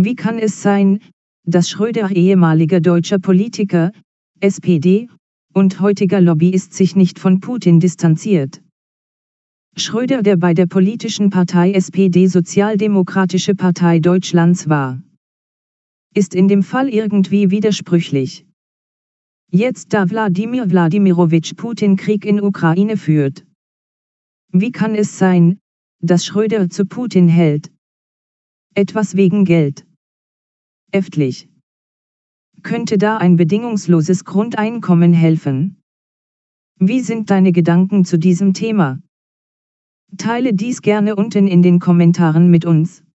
Wie kann es sein, dass Schröder, ehemaliger deutscher Politiker, SPD, und heutiger Lobbyist, sich nicht von Putin distanziert? Schröder, der bei der politischen Partei SPD Sozialdemokratische Partei Deutschlands war, ist in dem Fall irgendwie widersprüchlich. Jetzt, da Wladimir Wladimirowitsch Putin Krieg in Ukraine führt. Wie kann es sein, dass Schröder zu Putin hält? Etwas wegen Geld. Äftlich. Könnte da ein bedingungsloses Grundeinkommen helfen? Wie sind deine Gedanken zu diesem Thema? Teile dies gerne unten in den Kommentaren mit uns.